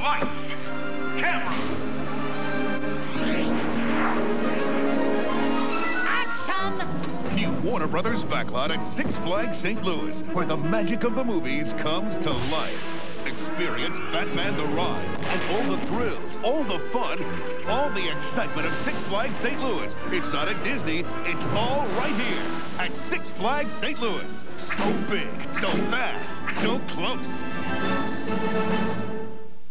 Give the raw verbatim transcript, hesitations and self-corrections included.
Lights. Camera. Action! New Warner Brothers backlot at Six Flags Saint Louis, where the magic of the movies comes to life. Experience Batman the Ride and all the thrills, all the fun, all the excitement of Six Flags Saint Louis. It's not at Disney, it's all right here at Six Flags Saint Louis. So big, so fast, so close.